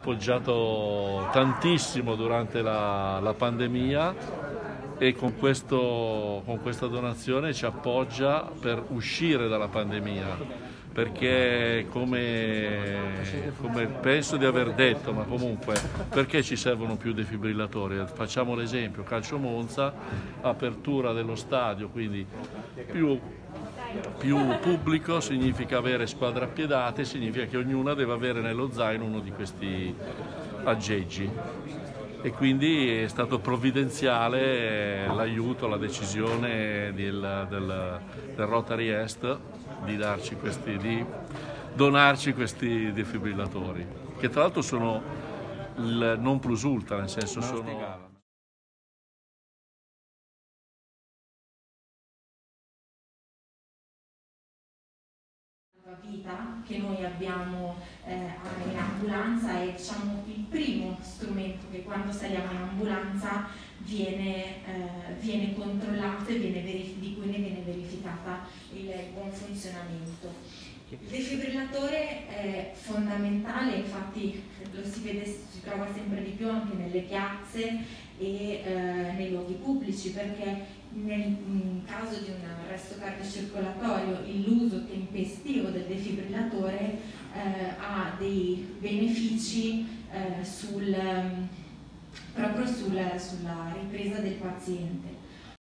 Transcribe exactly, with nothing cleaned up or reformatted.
appoggiato tantissimo durante la, la pandemia e con, questo, con questa donazione ci appoggia per uscire dalla pandemia, perché come, come penso di aver detto, ma comunque perché ci servono più defibrillatori? Facciamo l'esempio, Calcio Monza, apertura dello stadio, quindi più, più pubblico significa avere squadre appiedate, significa che ognuna deve avere nello zaino uno di questi aggeggi. E quindi è stato provvidenziale l'aiuto, la decisione del, del, del Rotary Est di, darci questi, di donarci questi defibrillatori, che tra l'altro sono il non plus ultra, nel senso sono... vita che noi abbiamo eh, in ambulanza è, diciamo, il primo strumento che quando saliamo in ambulanza viene, eh, viene controllato e viene di cui ne viene verificata il buon funzionamento. Il defibrillatore è fondamentale, infatti lo si vede, si trova sempre di più anche nelle piazze e eh, nei luoghi pubblici, perché nel in caso di un arresto cardiocircolatorio l'uso tempestivo del defibrillatore eh, ha dei benefici eh, sul, proprio sul, sulla ripresa del paziente.